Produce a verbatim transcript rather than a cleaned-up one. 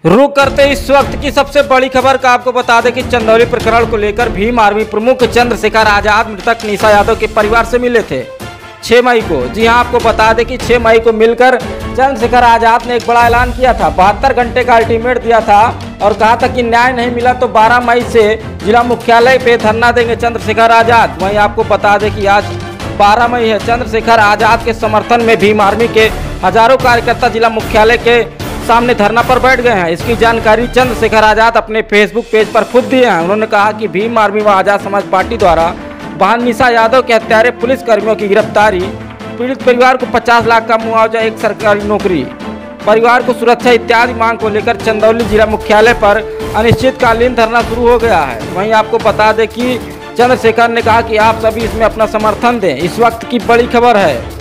रुक करते इस वक्त की सबसे बड़ी खबर का आपको बता दें कि चंदौली प्रकरण को लेकर भीम आर्मी प्रमुख चंद्रशेखर आजाद मृतक निशा यादव के परिवार से मिले थे छह मई को। जी हां, आपको बता दें कि छह मई को मिलकर चंद्रशेखर आजाद ने एक बड़ा ऐलान किया था, बहत्तर घंटे का अल्टीमेट दिया था और कहा था कि न्याय नहीं मिला तो बारह मई से जिला मुख्यालय पे धरना देंगे चंद्रशेखर आजाद। वहीं आपको बता दें कि आज बारह मई है। चंद्रशेखर आजाद के समर्थन में भीम आर्मी के हजारों कार्यकर्ता जिला मुख्यालय के सामने धरना पर बैठ गए हैं। इसकी जानकारी चंद्रशेखर आजाद अपने फेसबुक पेज पर खुद दिए हैं। उन्होंने कहा कि भीम आर्मी व आजाद समाज पार्टी द्वारा बहन निशा यादव के हत्यारे पुलिस कर्मियों की गिरफ्तारी, पीड़ित परिवार को पचास लाख का मुआवजा, एक सरकारी नौकरी, परिवार को सुरक्षा इत्यादि मांग को लेकर चंदौली जिला मुख्यालय पर अनिश्चितकालीन धरना शुरू हो गया है। वहीं आपको बता दें कि चंद्रशेखर ने कहा कि आप सभी इसमें अपना समर्थन दें। इस वक्त की बड़ी खबर है।